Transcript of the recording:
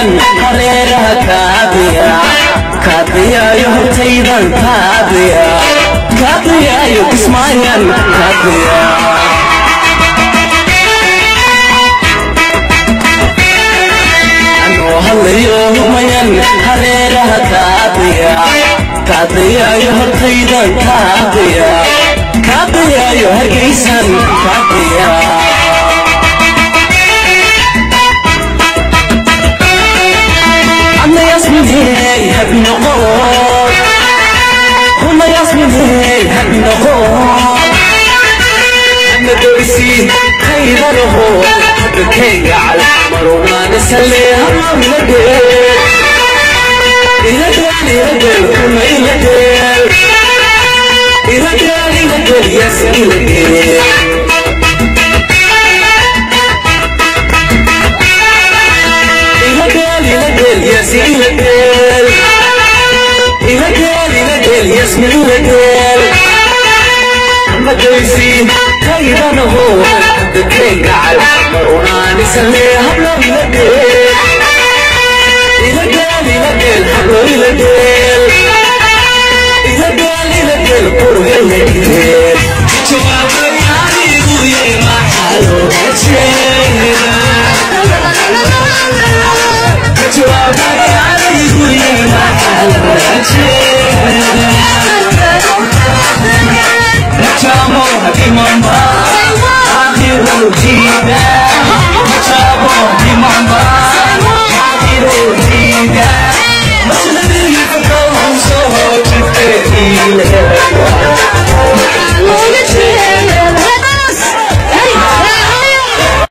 kismayan hareeraha kaadiyaayo hortaydan kaadiyaayo kismayan anoo hadlayo humayan hareeraha kaadiyaayo hortaydan kaadiyaayo hargeysan happy no more. Huma Yasmin, happy no more. I'm the dirty, hey, that a hole. The king, Marona, the Sally, I'm the girl. In a girl, yes, in a girl. Yes, in a girl. Yes, in a girl. I'm a daisy, Kayda no ho. The king, Marona, is a lay, I'm not in a girl. In a girl, I'm not in a girl. In a girl, poor girl. To our Mama, I hear